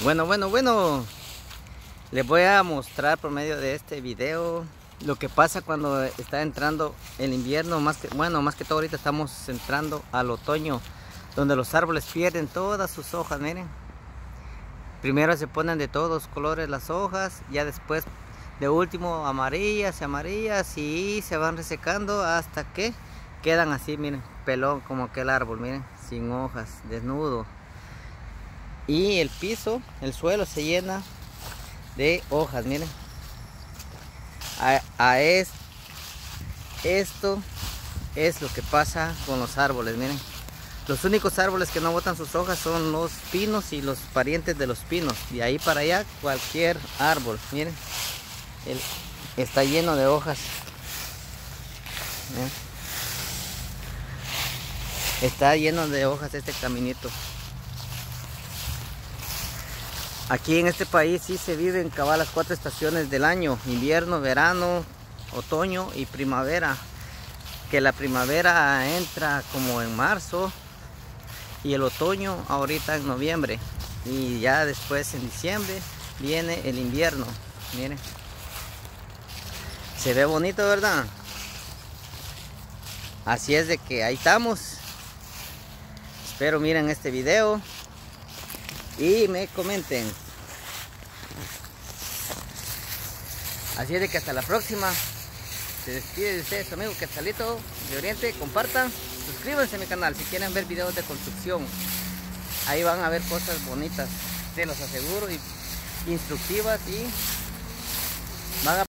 Bueno, les voy a mostrar por medio de este video lo que pasa cuando está entrando el invierno, más que todo ahorita estamos entrando al otoño, donde los árboles pierden todas sus hojas. Miren, primero se ponen de todos colores las hojas, ya después de último amarillas y se van resecando hasta que quedan así, miren, pelón como que el árbol, miren, sin hojas, desnudo. Y el piso, el suelo se llena de hojas, miren. Esto es lo que pasa con los árboles, miren. Los únicos árboles que no botan sus hojas son los pinos y los parientes de los pinos. De ahí para allá cualquier árbol, miren, está lleno de hojas. ¿Miren? Está lleno de hojas este caminito. Aquí en este país sí se viven cabal las 4 estaciones del año: invierno, verano, otoño y primavera. Que la primavera entra como en marzo y el otoño ahorita en noviembre, y ya después en diciembre viene el invierno. Miren, se ve bonito, ¿verdad? Así es de que ahí estamos. Espero miren este video y me comenten. Así es de que hasta la próxima. Se despide de ustedes su amigo Quetzalito de Oriente. Compartan, suscríbanse a mi canal si quieren ver videos de construcción. Ahí van a ver cosas bonitas, se los aseguro, y instructivas, y van a